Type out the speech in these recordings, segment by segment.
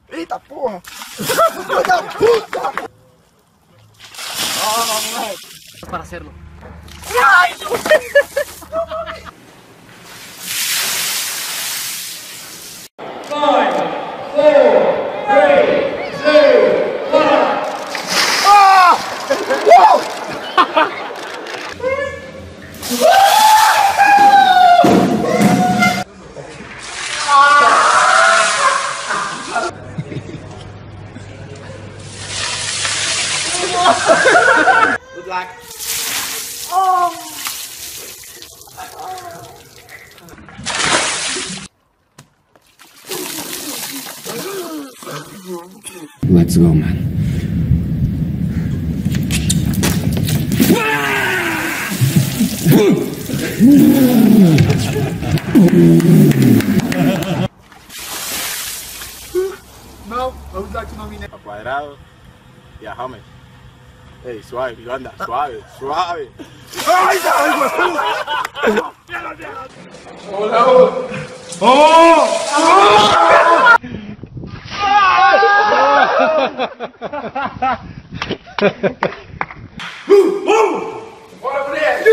Eita porra! Filho da puta! Oh, moleque. Para hacerlo. Ai, Good luck. Let's go, man. não, vamos usar aqui o nome, né? Cuadrado y a James. Ey, suave, anda, suave, suave. Ai, caralho! Olha o... Bora, mulher!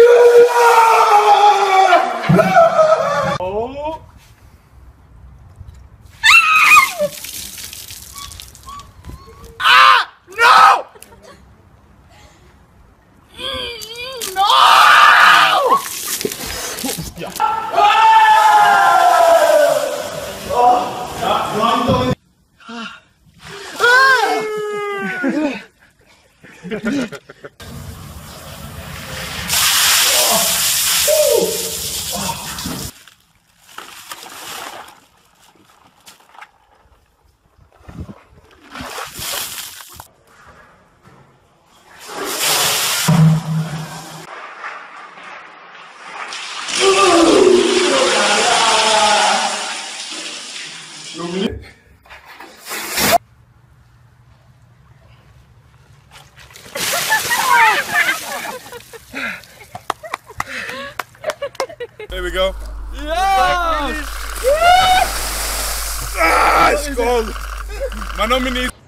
There we go. Yes! Ah, it's cold. My nominee.